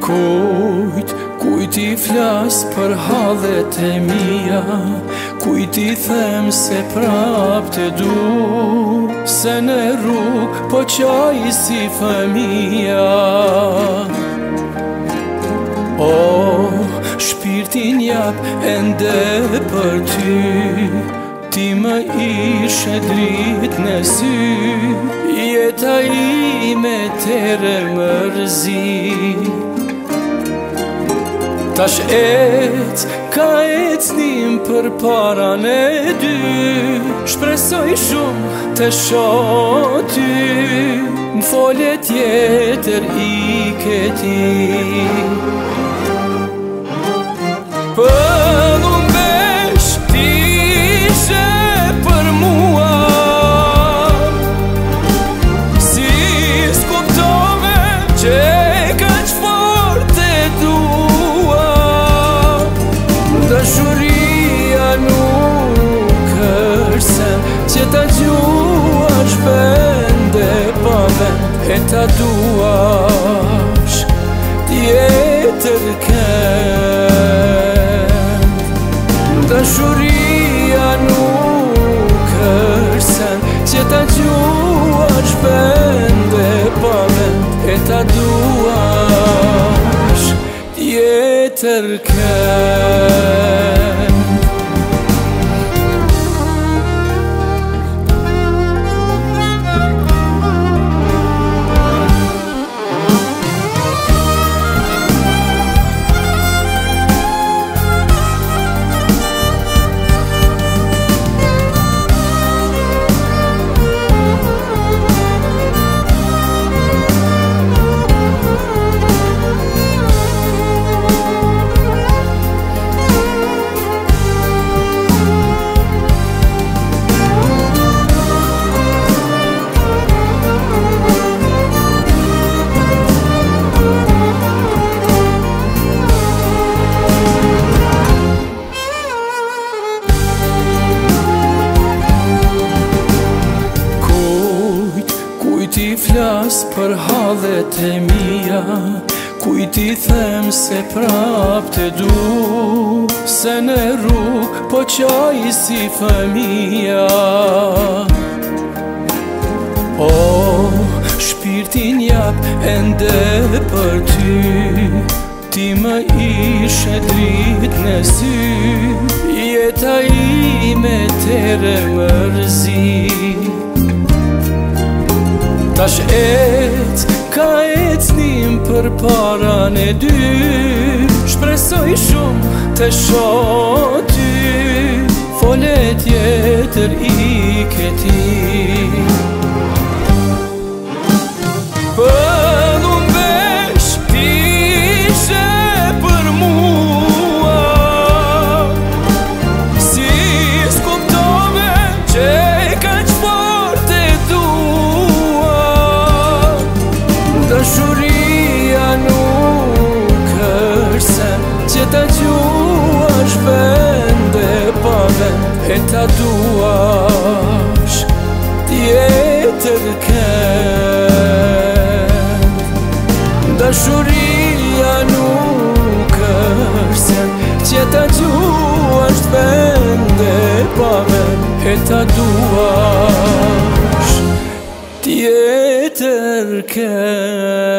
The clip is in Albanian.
Kujt I flas për hallet e mia, kujt I them se prap të du, se në rrug po qaj si fëmija. Shpirtin jap ende për ty, ti më ishe drit në sy, jeta ime tere mërzi. Tash ka ecnim për para në dy, shpresoj shumë të shoh ty, në folje tjetër I ke ti. Për unë vesh t'ishe për mua, si s'kuptove që kaq fort e dua. Dashuria nuk është sen që ta gjuash vende pa vend, e ta duash tjetër kënd. Dashuria nuk është sen që ta gjuash vende pa vend, e ta duash tjetër kënd. Kujt I flas për hallet e mia, kujt I them se prap të du, se në rrug po qaj si fëmija. Shpirtin jap ende për ty, ti më ishe drit në sy, jeta ime tere mërzi. Tash ka ecnim për para në dy, shpresoj shumë të shoh ty, folje tjetër I ke ti. Për unë vesh t'ishe për mua, si s'kuptove që kaq fort e dua. Dashuria nuk është sen që ta gjuash vende pa vend, e ta duash tjetër kënd. Dashuria nuk është sen që ta gjuash vende pa vend, e ta duash tjetër kënd.